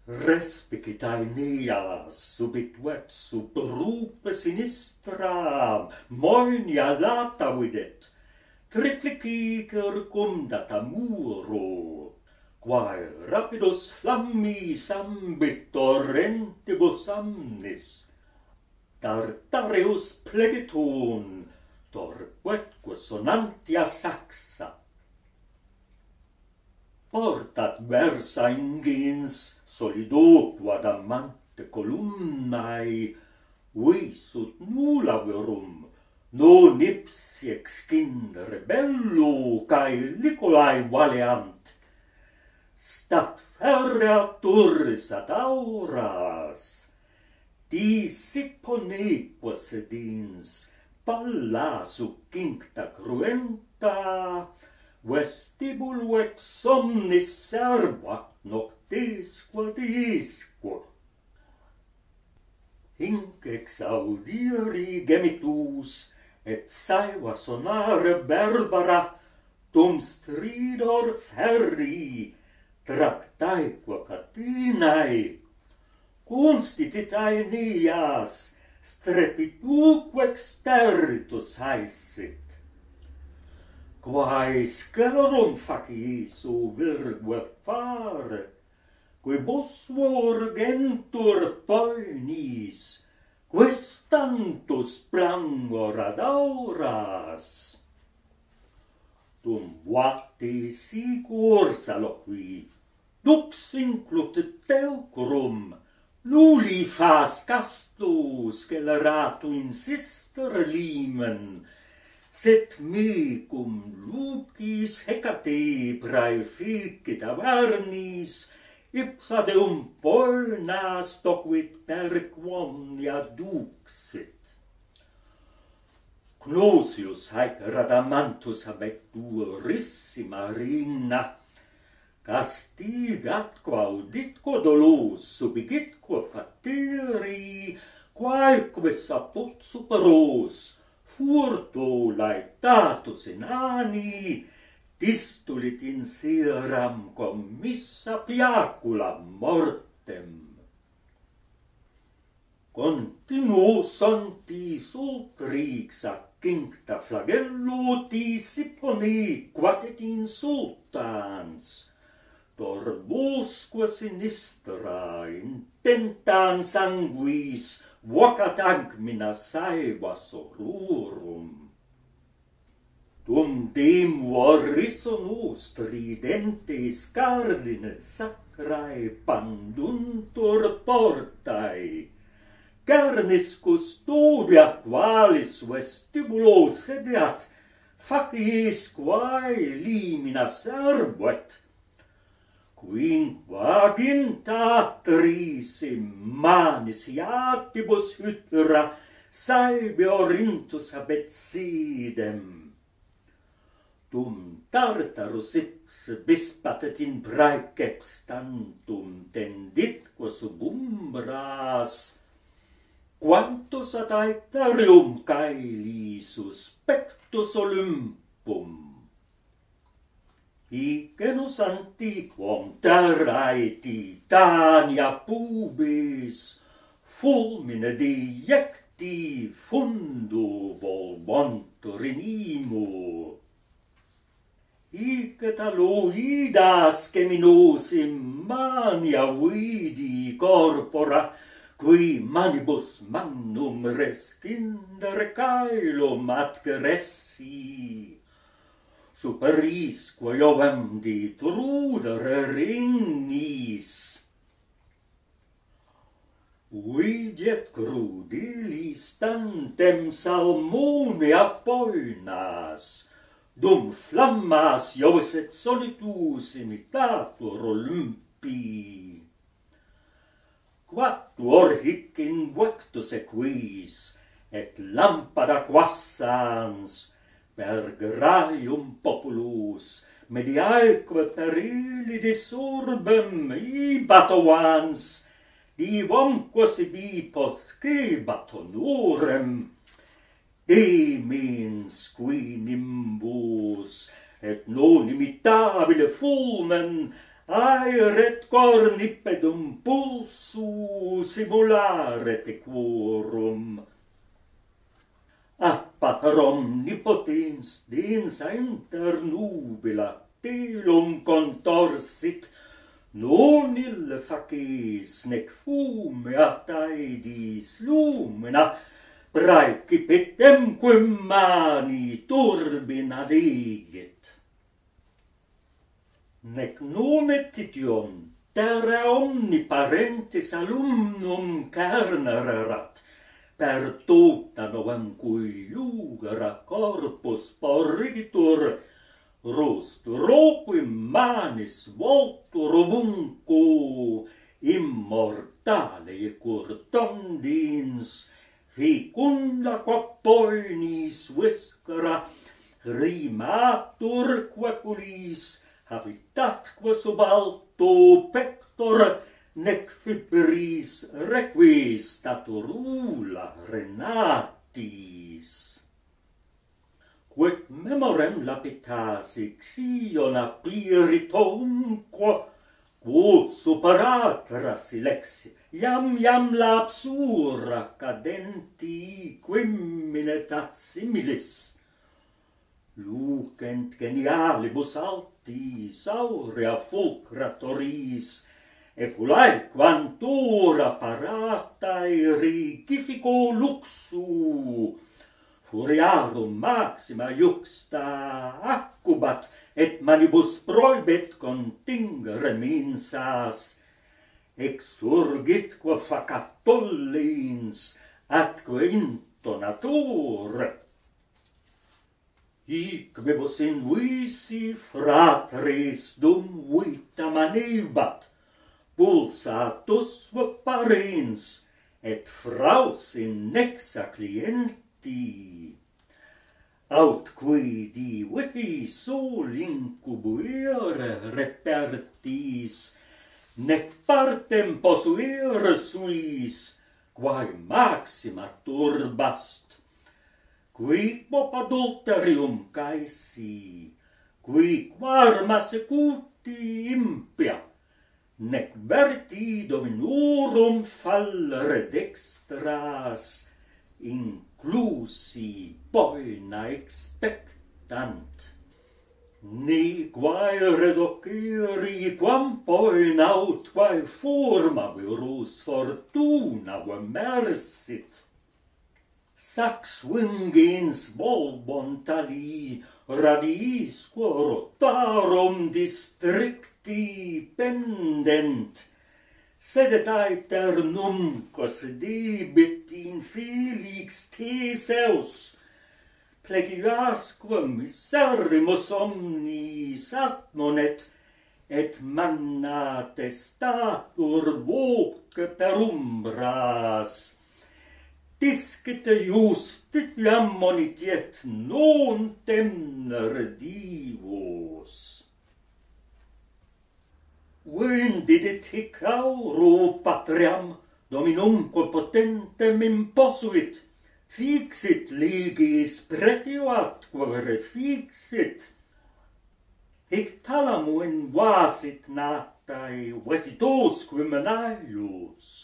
Respicitai neas subituet sub rupe sinistra, moenia lata videt, triplicicer cum data muro, quae rapidos flammis ambit torrentibus amnis, Tartareus plegiton, torquetque sonantia saxa. Portat versa ingens solidoque adamante columnae, visut nulla verum, non ipsi excindere bello, cae licolae valeant. Stat ferrea turris ad auras, dissipponeque sedins, palla succincta cruenta, vestibulu ex omnis servat noctisque disque. Hinc ex audiri gemitus, et saeva sonare berbera, dum stridor ferri, tractaeque catinae, constititae neas, strepituque exterritus haesit. Quae scelerum faciisu virgue fare, quibus urgentur poenis, questantus plangor ad auras. Dum vati sicur saloqui, dux inclutet teucrum, nulli fas castus sceleratu insister limen, set me cum lucis Hecate praeficit avernis, ipsa deum polnas docuit per quomnia duxit. Cnosius haec Radamantus habet durissima rina, castigatque auditque dolos, subigitque fateri, quaeque saput superos, furto laetatus inani, distulit in seram commissa piacula mortem. Continuo santis ultrix accincta flagello dissipone quatet insultans, torbosque sinistra intentans sanguis vocat agmina saeva sororum. Dum demuor risonus tridentes cardine sacrae panduntur portae, carnis custodia qualis vestibulo sedeat, facies quae limina servet, quinquaginta trisim manis iatibus hydra saebi orintus habet sidem. Dum Tartarus ipse bispatet in praeceps tantum tenditque sub umbras, quantus ad aeterium caeli suspectus Olympum. Icenus antiquum terrae Titania pubis, fulmine deiecti fundo volvontur in imo. Icet aloidas geminosim mania vidi corpora, qui manibus magnum rescindere caelum adgeressi. Superisque Jovem di trudere ringis. Videt crudilis tantem salmonia poinas, dum flammas Jovis et solitus imitatur Olympi. Quatuor hic invectus equis, et lampada quassans, per graium populus, mediaeque perilidis urbem ibat ovans, divomque sibi poscebat honorem, demens qui nimbus, et non imitabile fulmen aeret cornipedum pulsu simulare tequorum. Appa omnipotens densa inter nubila telum contorsit, non ille facies nec fumeat aedis lumina, praecipitemquem mani turbina deget. Nec nome titium terra omniparentis alumnum cernerat, per tuta novem cui jugera corpus porrigitur, rostroquim manis voltur ovunco, immortale curtondins, fecunda quappoinis viscera, rimatur quapulis, habitatque sub alto pector, nec fibris requistaturula renatis. Quet memorem lapitasi xion apiritonquo, quo superatra silexi, iam lapsura cadenti quiminetat similis. Lucent genialibus altis aurea fulcratoris, epulae quantura paratae rigifico luxu, furiarum maxima iuxta accubat, et manibus prohibet contingere minsas, exurgit quo facat tollens, atque intonatur. Hic bebus in visi fratris dum vita manebat, pulsatus parens, et fraus in nexa clienti. Aut quidi viti sol incubuere repertis, nec partem posuere suis, quae maxima turbast. Qui pop adulterium caesi, qui quarma secuti impia, nec verti dominorum fallere dextras, inclusi boina expectant. Ne quaere doceri quam boina aut quae forma virus fortuna mersit. Sax vingens volbon tali radiis quo rotarum districti pendent, sed et aeternum quos debit in felix Theseus, plegiasque miserimus omnis admonet, et manna testatur voce per umbras. Discite justitiam monitiet non temnere divos. Vendidit hic auro patriam, dominumque potentem imposuit, fixit legis pretio atque refixit. Hic talamu invasit natae vetitosque menalius.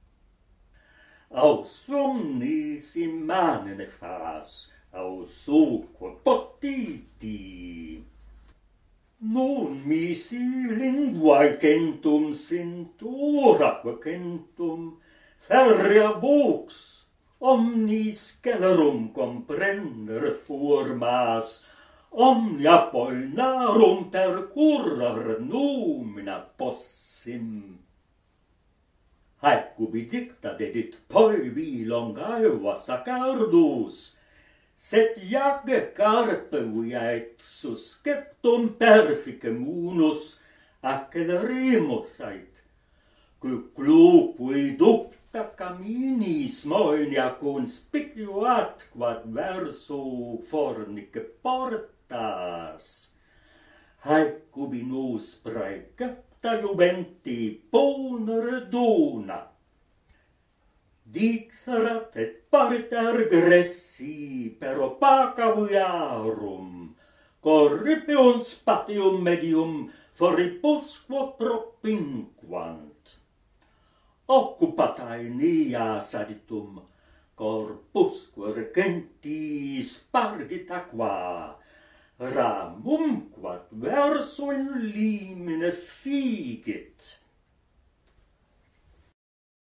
Aus omnis immanene fas, aus soque potiti. Non misi linguae centum cintoraque centum, ferrea vox, omnis celerum comprendere formas, omnia polnarum percurrere numina possim. Haec ubi dicta dedit polvi longaeva sacardus, sed iage carpe viaet susceptum perficem unus acceleremus ait, cuclupui dubta caminis moenia conspicuat quad verso fornice portas. Haec ubi nos praecepta juventi ponere dona. Dixerat et pariter gressi per opaca viarum, corripiunt spatium medium foribusquo propinquant. Occupatai nias aditum, corpusque regenti spargita qua, ramumquat verso in limine figit.